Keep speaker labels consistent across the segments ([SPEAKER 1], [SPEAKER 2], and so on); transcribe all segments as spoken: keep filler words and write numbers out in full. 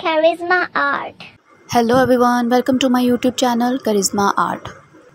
[SPEAKER 1] Charisma Art.
[SPEAKER 2] Hello everyone, welcome to my YouTube channel Charisma Art.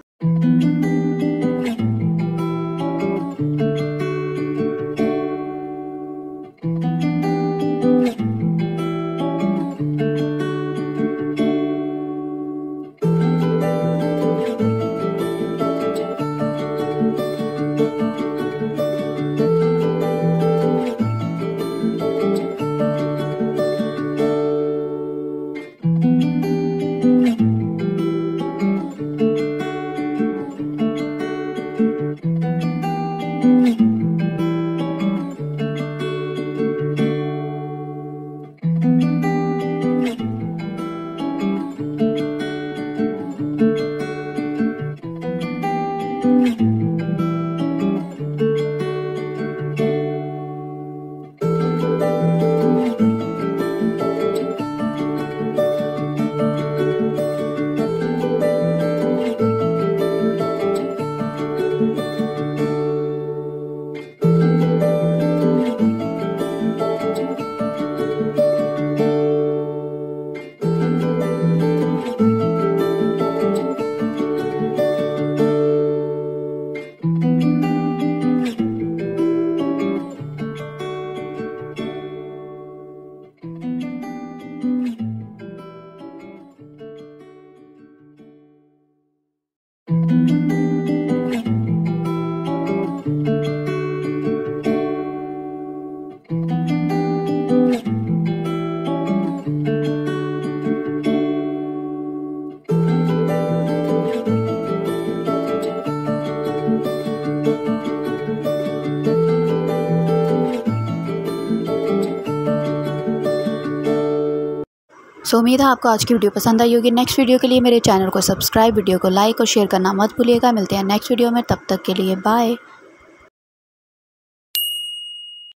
[SPEAKER 2] So so, उम्मीद है आपको आज की वीडियो पसंद आई होगी। नेक्स्ट वीडियो के लिए मेरे चैनल को सब्सक्राइब, वीडियो को लाइक और शेयर करना मत भूलिएगा। मिलते हैं नेक्स्ट वीडियो में, तब तक के लिए बाय।